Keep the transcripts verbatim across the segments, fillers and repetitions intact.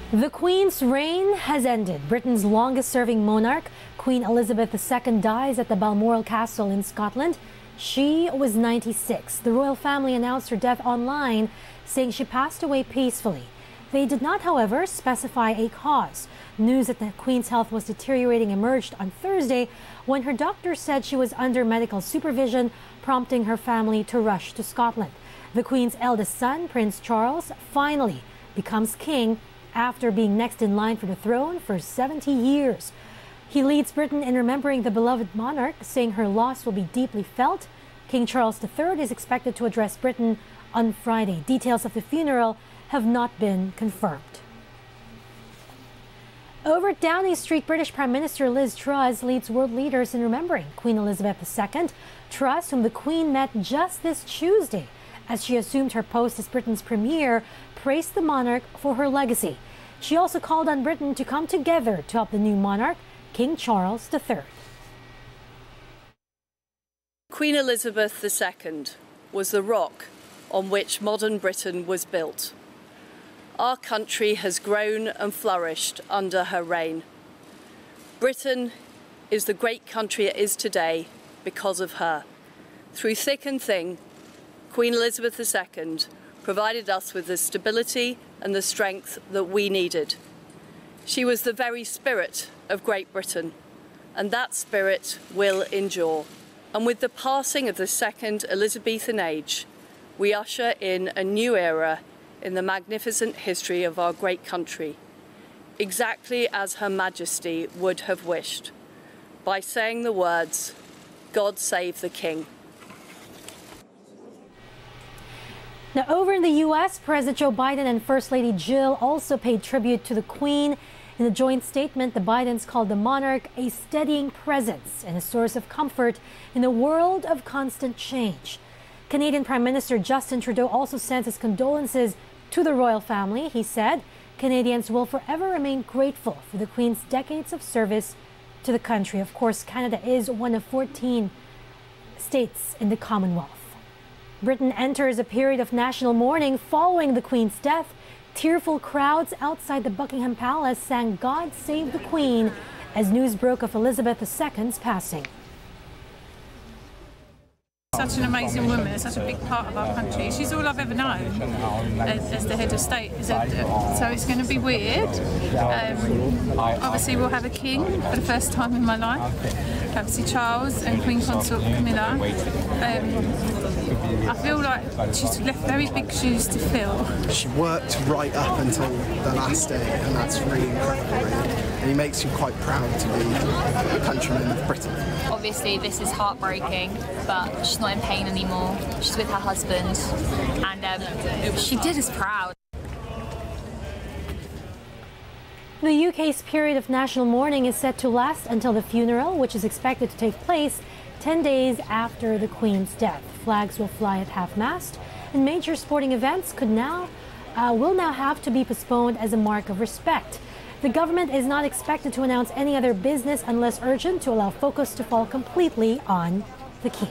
The Queen's reign has ended. Britain's longest-serving monarch, Queen Elizabeth the Second, dies at the Balmoral Castle in Scotland. She was ninety-six. The royal family announced her death online, saying she passed away peacefully. They did not, however, specify a cause. News that the Queen's health was deteriorating emerged on Thursday when her doctor said she was under medical supervision, prompting her family to rush to Scotland. The Queen's eldest son, Prince Charles, finally becomes king after being next in line for the throne for seventy years. He leads Britain in remembering the beloved monarch, saying her loss will be deeply felt. King Charles the Third is expected to address Britain on Friday. Details of the funeral have not been confirmed. Over at Downing Street, British Prime Minister Liz Truss leads world leaders in remembering Queen Elizabeth the Second. Truss, whom the Queen met just this Tuesday as she assumed her post as Britain's premier, praised the monarch for her legacy. She also called on Britain to come together to help the new monarch, King Charles the Third. Queen Elizabeth the Second was the rock on which modern Britain was built. Our country has grown and flourished under her reign. Britain is the great country it is today because of her. Through thick and thin, Queen Elizabeth the Second provided us with the stability and the strength that we needed. She was the very spirit of Great Britain, and that spirit will endure. And with the passing of the second Elizabethan age, we usher in a new era in the magnificent history of our great country, exactly as Her Majesty would have wished, by saying the words, "God save the King." Now, over in the U S, President Joe Biden and First Lady Jill also paid tribute to the Queen. In a joint statement, the Bidens called the monarch a steadying presence and a source of comfort in a world of constant change. Canadian Prime Minister Justin Trudeau also sent his condolences to the royal family. He said Canadians will forever remain grateful for the Queen's decades of service to the country. Of course, Canada is one of fourteen states in the Commonwealth. Britain enters a period of national mourning following the Queen's death. Tearful crowds outside the Buckingham Palace sang "God Save the Queen" as news broke of Elizabeth the Second's passing. Such an amazing woman, such a big part of our country. She's all I've ever known as, as the head of state. So it's going to be weird. Um, obviously we'll have a king for the first time in my life. Obviously Charles and Queen Consort Camilla. Um, I feel like she's left very big shoes to fill. She worked right up until the last day, and that's really incredible, really. And it makes you quite proud to be a countryman of Britain. Obviously this is heartbreaking, but she's not in pain anymore. She's with her husband, and um, she did us proud. The U K's period of national mourning is set to last until the funeral, which is expected to take place ten days after the Queen's death. Flags will fly at half-mast, and major sporting events could now, uh, will now have to be postponed as a mark of respect. The government is not expected to announce any other business unless urgent, to allow focus to fall completely on the King.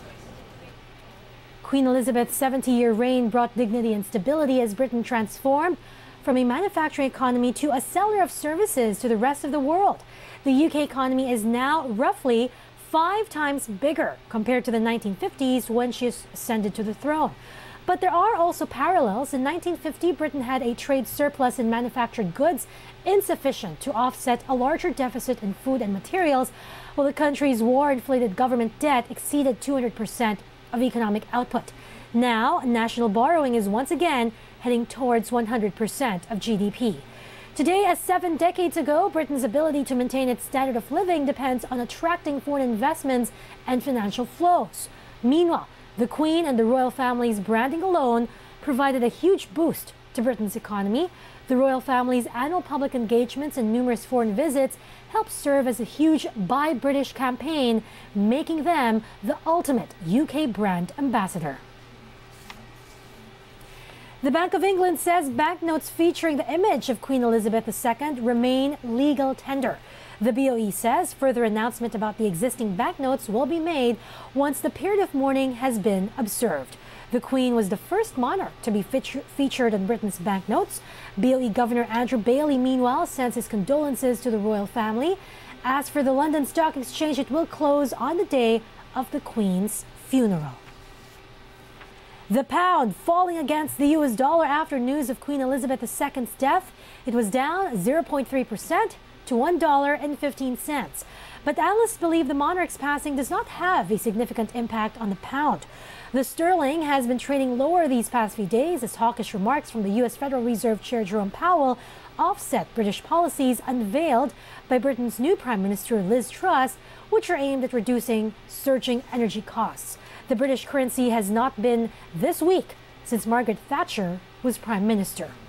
Queen Elizabeth's seventy-year reign brought dignity and stability as Britain transformed from a manufacturing economy to a seller of services to the rest of the world. The U K economy is now roughly five times bigger compared to the nineteen fifties when she ascended to the throne. But there are also parallels. In nineteen fifty, Britain had a trade surplus in manufactured goods insufficient to offset a larger deficit in food and materials, while the country's war-inflated government debt exceeded two hundred percent of economic output. Now, national borrowing is once again heading towards one hundred percent of G D P. Today, as seven decades ago, Britain's ability to maintain its standard of living depends on attracting foreign investments and financial flows. Meanwhile, the Queen and the royal family's branding alone provided a huge boost to Britain's economy. The royal family's annual public engagements and numerous foreign visits help serve as a huge Buy British campaign, making them the ultimate U K brand ambassador. The Bank of England says banknotes featuring the image of Queen Elizabeth the Second remain legal tender. The B O E says further announcement about the existing banknotes will be made once the period of mourning has been observed. The The Queen was the first monarch to be feature featured on Britain's banknotes. B O E Governor Andrew Bailey, meanwhile, sends his condolences to the royal family. As for the London Stock Exchange, it will close on the day of the Queen's funeral. The pound falling against the U S dollar after news of Queen Elizabeth the Second's death. It was down zero point three percent to one dollar and fifteen cents. But analysts believe the monarch's passing does not have a significant impact on the pound. The sterling has been trading lower these past few days as hawkish remarks from the U S Federal Reserve Chair Jerome Powell offset British policies unveiled by Britain's new Prime Minister Liz Truss, which are aimed at reducing surging energy costs. The British currency has not been this weak since Margaret Thatcher was Prime Minister.